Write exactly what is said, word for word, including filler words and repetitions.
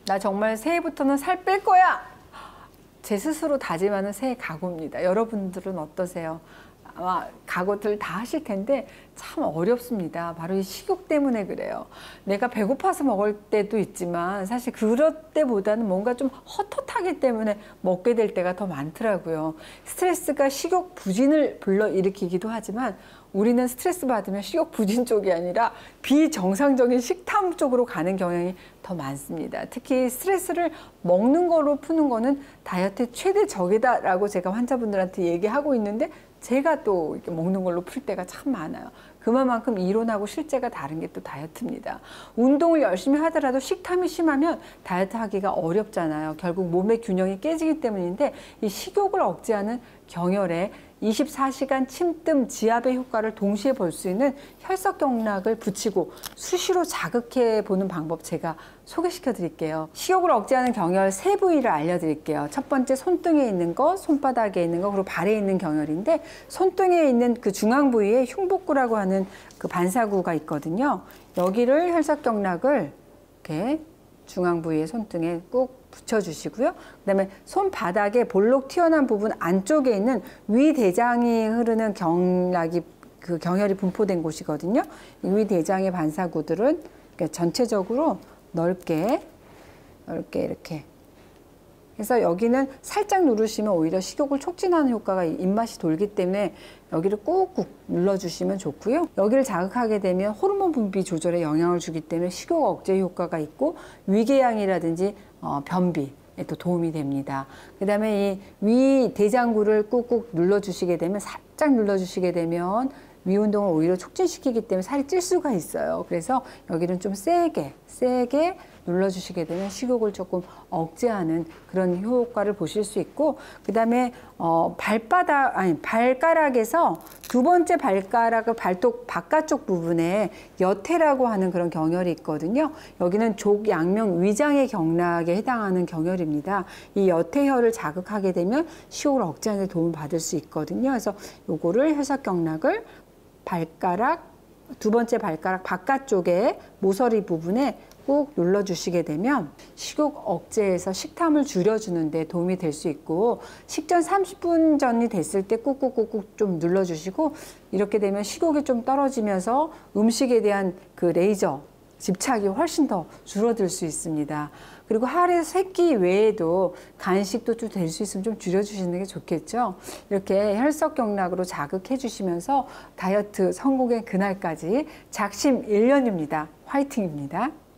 나 정말 새해부터는 살 뺄 거야. 제 스스로 다짐하는 새해 각오입니다. 여러분들은 어떠세요? 아마 각오들 다 하실 텐데 참 어렵습니다. 바로 이 식욕 때문에 그래요. 내가 배고파서 먹을 때도 있지만 사실 그럴 때보다는 뭔가 좀 헛헛하기 때문에 먹게 될 때가 더 많더라고요. 스트레스가 식욕 부진을 불러일으키기도 하지만 우리는 스트레스 받으면 식욕 부진 쪽이 아니라 비정상적인 식탐 쪽으로 가는 경향이 더 많습니다. 특히 스트레스를 먹는 거로 푸는 거는 다이어트의 최대 적이다라고 제가 환자분들한테 얘기하고 있는데 제가 또 이렇게 먹는 걸로 풀 때가 참 많아요. 그만큼 이론하고 실제가 다른 게 또 다이어트입니다. 운동을 열심히 하더라도 식탐이 심하면 다이어트 하기가 어렵잖아요. 결국 몸의 균형이 깨지기 때문인데 이 식욕을 억제하는 경혈에 이십사 시간 침뜸 지압의 효과를 동시에 볼 수 있는 혈석경락을 붙이고 수시로 자극해 보는 방법 제가 소개시켜 드릴게요. 식욕을 억제하는 경혈 세 부위를 알려드릴게요. 첫 번째 손등에 있는 거, 손바닥에 있는 거, 그리고 발에 있는 경혈인데 손등에 있는 그 중앙 부위에 흉복구라고 하는 그 반사구가 있거든요. 여기를 혈석경락을 이렇게 중앙 부위에 손등에 꾹 붙여주시고요. 그다음에 손바닥에 볼록 튀어나온 부분 안쪽에 있는 위대장이 흐르는 경락이 그 경혈이 분포된 곳이거든요. 이 위대장의 반사구들은 전체적으로 넓게 넓게 이렇게 해서 여기는 살짝 누르시면 오히려 식욕을 촉진하는 효과가 입맛이 돌기 때문에 여기를 꾹꾹 눌러주시면 좋고요. 여기를 자극하게 되면 호르몬 분비 조절에 영향을 주기 때문에 식욕 억제 효과가 있고 위궤양이라든지 어, 변비에 또 도움이 됩니다. 그 다음에 이 위 대장구를 꾹꾹 눌러주시게 되면 살짝 눌러주시게 되면 위 운동을 오히려 촉진시키기 때문에 살이 찔 수가 있어요. 그래서 여기는 좀 세게 세게 눌러주시게 되면 식욕을 조금 억제하는 그런 효과를 보실 수 있고, 그 다음에 어, 발바닥 아니 발가락에서 두 번째 발가락을 발톱 바깥쪽 부분에 여태라고 하는 그런 경혈이 있거든요. 여기는 족양명 위장의 경락에 해당하는 경혈입니다. 이 여태혈을 자극하게 되면 식욕을 억제하는 데 도움을 받을 수 있거든요. 그래서 요거를 혈석경락을 발가락 두 번째 발가락 바깥쪽에 모서리 부분에 꾹 눌러주시게 되면 식욕 억제에서 식탐을 줄여주는 데 도움이 될 수 있고, 식전 삼십 분 전이 됐을 때 꾹꾹꾹꾹 좀 눌러주시고, 이렇게 되면 식욕이 좀 떨어지면서 음식에 대한 그 레이저 집착이 훨씬 더 줄어들 수 있습니다. 그리고 하루에 세 끼 외에도 간식도 좀 될 수 있으면 좀 줄여주시는 게 좋겠죠. 이렇게 혈석경락으로 자극해 주시면서 다이어트 성공의 그날까지 작심 일 년입니다. 화이팅입니다.